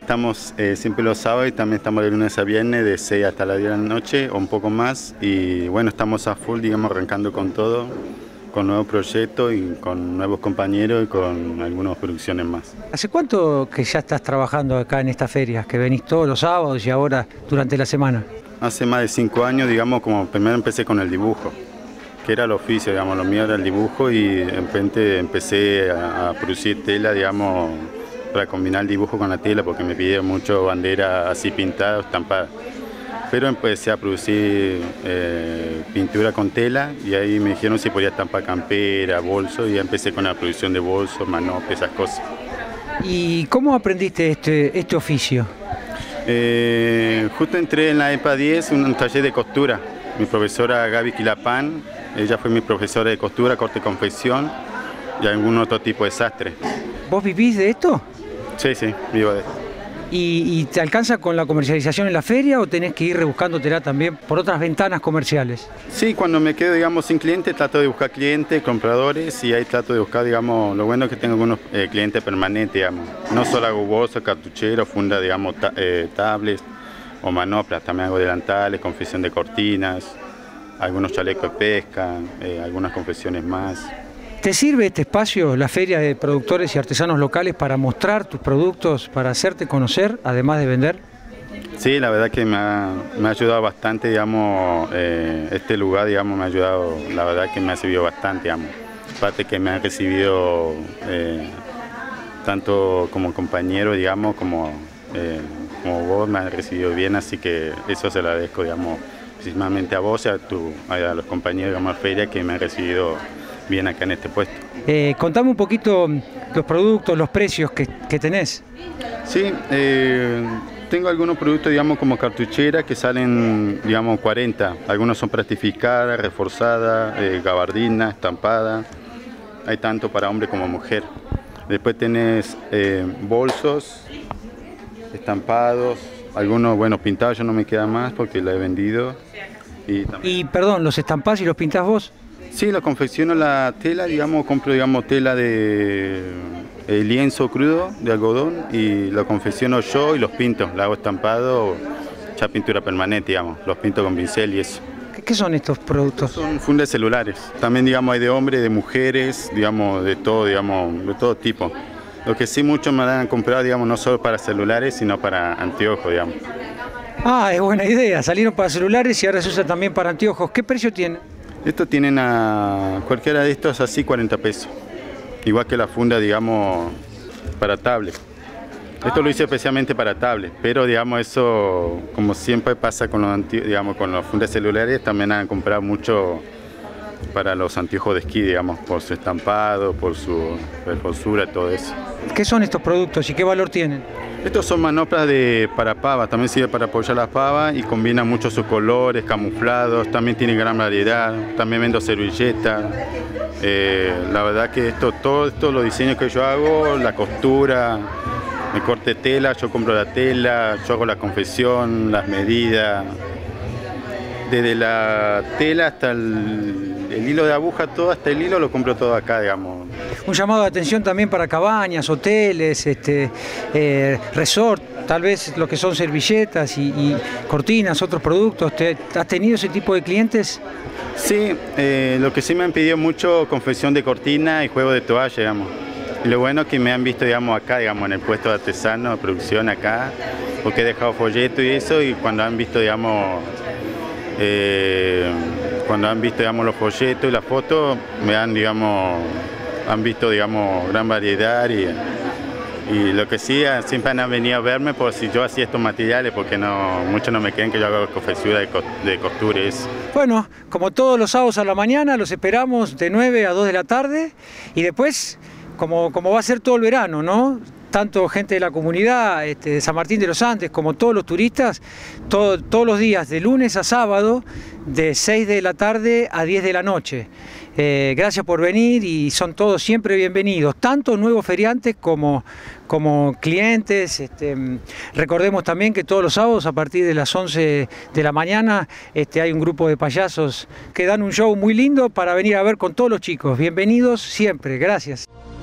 estamos siempre los sábados y también estamos de lunes a viernes de 6 hasta las 10 de la noche o un poco más. Y bueno, estamos a full, digamos, arrancando con todo, con nuevos proyectos y con nuevos compañeros y con algunas producciones más. ¿Hace cuánto que ya estás trabajando acá en esta feria? Que venís todos los sábados y ahora durante la semana. Hace más de 5 años, digamos, como primero empecé con el dibujo, que era el oficio, digamos, lo mío era el dibujo y de repente empecé a producir tela, digamos, para combinar el dibujo con la tela, porque me pidieron mucho bandera así pintada o estampada. Pero empecé a producir pintura con tela y ahí me dijeron si podía estampar campera, bolso, y ya empecé con la producción de bolsos, manoplas, esas cosas. ¿Y cómo aprendiste este oficio? Justo entré en la EPA 10, un taller de costura. Mi profesora Gaby Quilapán, ella fue mi profesora de costura, corte y confección y algún otro tipo de sastre. ¿Vos vivís de esto? Sí, sí, vivo de esto. ¿Y te alcanza con la comercialización en la feria o tenés que ir rebuscándotela también por otras ventanas comerciales? Sí, cuando me quedo, digamos, sin clientes, trato de buscar clientes, compradores, y ahí trato de buscar, digamos, lo bueno es que tengo algunos clientes permanentes, digamos. No solo hago bolsos, cartucheros, fundas, digamos, tablets o manoplas, también hago delantales, confección de cortinas, algunos chalecos de pesca, algunas confecciones más. ¿Te sirve este espacio, la feria de productores y artesanos locales, para mostrar tus productos, para hacerte conocer, además de vender? Sí, la verdad que me ha ayudado bastante, digamos, este lugar, digamos, me ha ayudado, la verdad que me ha servido bastante, digamos. Aparte que me ha recibido tanto como compañero, digamos, como vos me has recibido bien, así que eso se lo agradezco, digamos, principalmente a vos y a los compañeros, digamos, de feria que me han recibido bien acá en este puesto. Contame un poquito los productos, los precios que tenés. Sí, tengo algunos productos, digamos, como cartucheras que salen, digamos, 40. Algunos son plastificadas, reforzadas, gabardinas, estampadas. Hay tanto para hombre como mujer. Después tenés bolsos estampados, algunos, bueno, pintados ya no me queda más porque la he vendido. Y perdón, ¿los estampás y los pintás vos? Sí, lo confecciono la tela, digamos, compro, digamos, tela de lienzo crudo de algodón y lo confecciono yo y los pinto, la hago estampado, ya pintura permanente, digamos, los pinto con pincel y eso. ¿Qué son estos productos? Son fundas celulares, también, digamos, hay de hombres, de mujeres, digamos, de todo tipo. Lo que sí muchos me han comprado, digamos, no solo para celulares, sino para anteojos, digamos. Ah, es buena idea, salieron para celulares y ahora se usa también para anteojos. ¿Qué precio tienen? Estos tienen a cualquiera de estos así 40 pesos. Igual que la funda, digamos, para tablet. Esto lo hice especialmente para tablet, pero digamos eso, como siempre pasa con los fundas celulares, también han comprado mucho para los anteojos de esquí, digamos, por su estampado, por su reforzura, todo eso. ¿Qué son estos productos y qué valor tienen? Estos son manoplas para pavas, también sirve para apoyar las pavas y combina mucho sus colores, camuflados, también tiene gran variedad, también vendo servilletas. La verdad que todos los diseños que yo hago, la costura, el corte de tela, yo compro la tela, yo hago la confección, las medidas. Desde la tela hasta el hilo de aguja, todo hasta el hilo lo compro todo acá, digamos. Un llamado de atención también para cabañas, hoteles, resort, tal vez lo que son servilletas y cortinas, otros productos. ¿Has tenido ese tipo de clientes? Sí, lo que sí me han pedido mucho, confección de cortina y juego de toalla, digamos. Y lo bueno es que me han visto, digamos, acá, digamos, en el puesto de artesano de producción acá, porque he dejado folleto y eso, y cuando han visto, digamos, los folletos y las fotos, han visto, digamos, gran variedad y lo que sí, siempre han venido a verme por si yo hacía estos materiales, porque muchos no me creen que yo hago confección de costura y eso. Bueno, como todos los sábados a la mañana, los esperamos de 9 a 2 de la tarde y después, como va a ser todo el verano, ¿no? Tanto gente de la comunidad de San Martín de los Andes como todos los turistas, todos los días de lunes a sábado de 6 de la tarde a 10 de la noche. Gracias por venir y son todos siempre bienvenidos, tanto nuevos feriantes como clientes. Recordemos también que todos los sábados a partir de las 11 de la mañana hay un grupo de payasos que dan un show muy lindo para venir a ver con todos los chicos. Bienvenidos siempre, gracias.